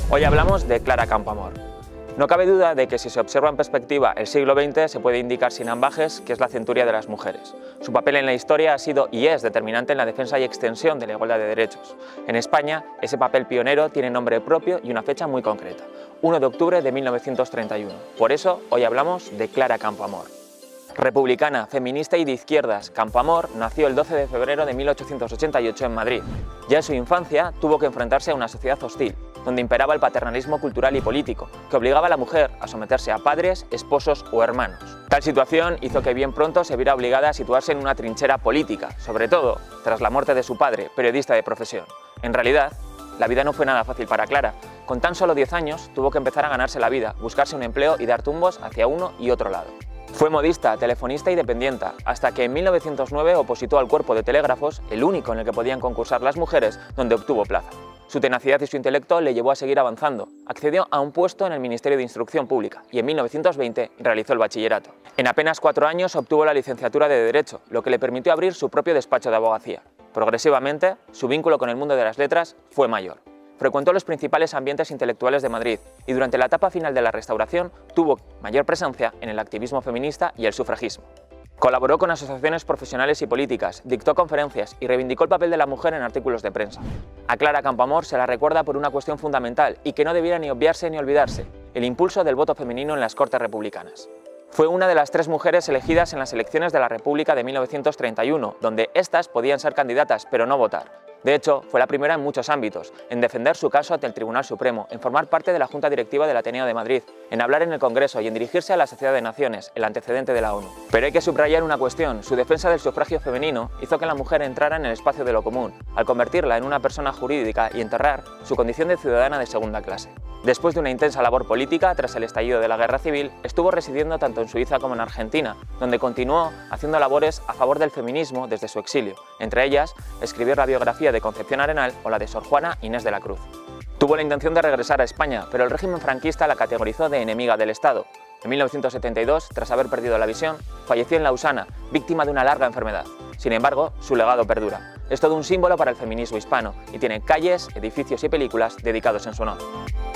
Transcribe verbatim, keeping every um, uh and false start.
Hoy hablamos de Clara Campoamor. No cabe duda de que si se observa en perspectiva el siglo veinte se puede indicar sin ambajes que es la centuria de las mujeres. Su papel en la historia ha sido y es determinante en la defensa y extensión de la igualdad de derechos. En España, ese papel pionero tiene nombre propio y una fecha muy concreta, uno de octubre de mil novecientos treinta y uno. Por eso, hoy hablamos de Clara Campoamor. Republicana, feminista y de izquierdas, Campoamor nació el doce de febrero de mil ochocientos ochenta y ocho en Madrid. Ya en su infancia tuvo que enfrentarse a una sociedad hostil, donde imperaba el paternalismo cultural y político, que obligaba a la mujer a someterse a padres, esposos o hermanos. Tal situación hizo que bien pronto se viera obligada a situarse en una trinchera política, sobre todo tras la muerte de su padre, periodista de profesión. En realidad, la vida no fue nada fácil para Clara. Con tan solo diez años tuvo que empezar a ganarse la vida, buscarse un empleo y dar tumbos hacia uno y otro lado. Fue modista, telefonista y dependienta, hasta que en mil novecientos nueve opositó al cuerpo de telégrafos, el único en el que podían concursar las mujeres, donde obtuvo plaza. Su tenacidad y su intelecto le llevó a seguir avanzando. Accedió a un puesto en el Ministerio de Instrucción Pública y en mil novecientos veinte realizó el bachillerato. En apenas cuatro años obtuvo la licenciatura de Derecho, lo que le permitió abrir su propio despacho de abogacía. Progresivamente, su vínculo con el mundo de las letras fue mayor. Frecuentó los principales ambientes intelectuales de Madrid y durante la etapa final de la Restauración tuvo mayor presencia en el activismo feminista y el sufragismo. Colaboró con asociaciones profesionales y políticas, dictó conferencias y reivindicó el papel de la mujer en artículos de prensa. A Clara Campoamor se la recuerda por una cuestión fundamental y que no debiera ni obviarse ni olvidarse: el impulso del voto femenino en las Cortes republicanas. Fue una de las tres mujeres elegidas en las elecciones de la República de mil novecientos treinta y uno, donde éstas podían ser candidatas pero no votar. De hecho, fue la primera en muchos ámbitos, en defender su caso ante el Tribunal Supremo, en formar parte de la Junta Directiva del Ateneo de Madrid, en hablar en el Congreso y en dirigirse a la Sociedad de Naciones, el antecedente de la ONU. Pero hay que subrayar una cuestión: su defensa del sufragio femenino hizo que la mujer entrara en el espacio de lo común, al convertirla en una persona jurídica y enterrar su condición de ciudadana de segunda clase. Después de una intensa labor política, tras el estallido de la Guerra Civil, estuvo residiendo tanto en Suiza como en Argentina, donde continuó haciendo labores a favor del feminismo desde su exilio, entre ellas escribir la biografía de Concepción Arenal o la de Sor Juana Inés de la Cruz. Tuvo la intención de regresar a España, pero el régimen franquista la categorizó de enemiga del Estado. En mil novecientos setenta y dos, tras haber perdido la visión, falleció en Lausana, víctima de una larga enfermedad. Sin embargo, su legado perdura. Es todo un símbolo para el feminismo hispano y tiene calles, edificios y películas dedicados en su honor.